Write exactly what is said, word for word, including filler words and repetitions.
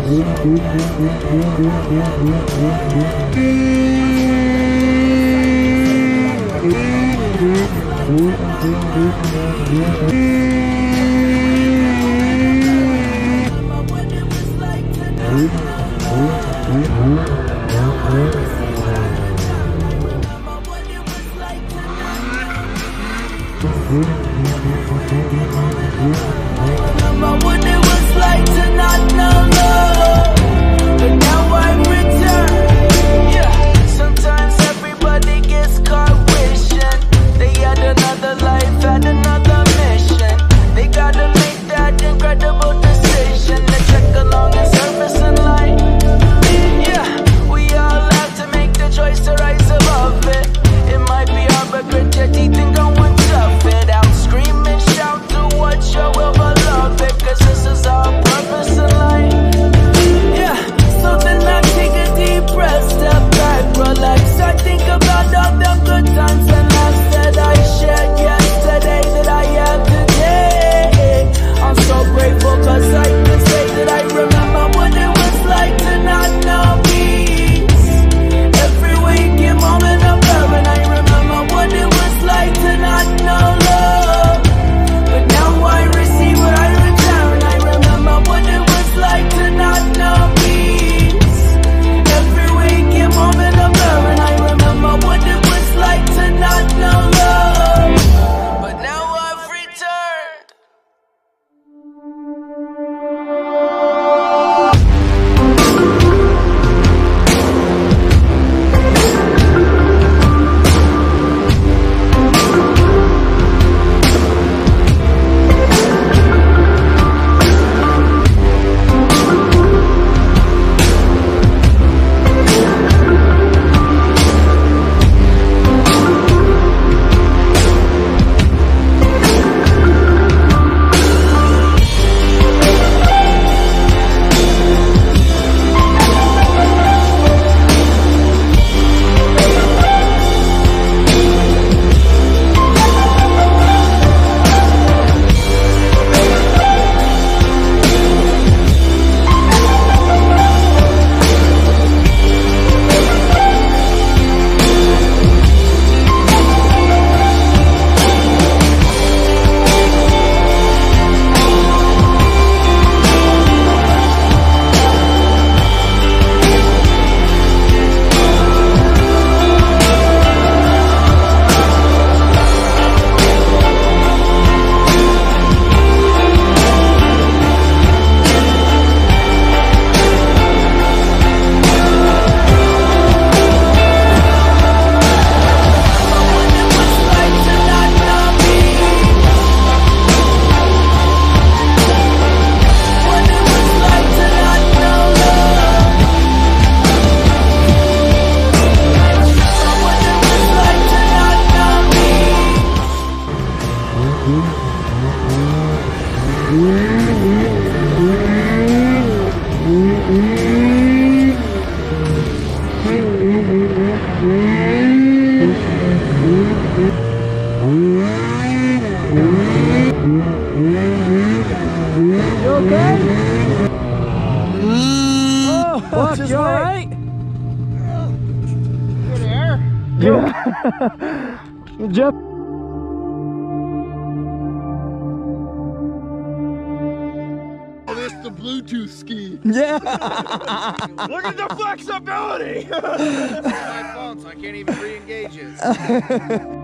Remember what it was like to not know love, but now I return. Yeah, sometimes everybody gets caught wishing they had another life, had another mission. They gotta make that incredible decision to check along and surface in life. Yeah, we all have to make the choice to rise above it. It might be hard, but grit your teeth and go and tough it out. Scream and shout to what your will beloved, cause this is our purpose in life. Yeah, so then I take a deep breath, step back, relax. I think about all the good times and laughs that I shared yesterday, that I have today. I'm so grateful cause I can say that I remember what it was like to not know peace. Every waking moment of love, and I remember what it was like to not know love, but now I receive what I return. I remember what it was like to not know peace. Every waking moment of love, and I remember what it was like to not know love, but now I've returned. You okay? Oh, Buck, you alright? Good air. Yeah. Jeff. This the Bluetooth ski. Yeah. Look at the flexibility. It's my phone, so I can't even re-engage it.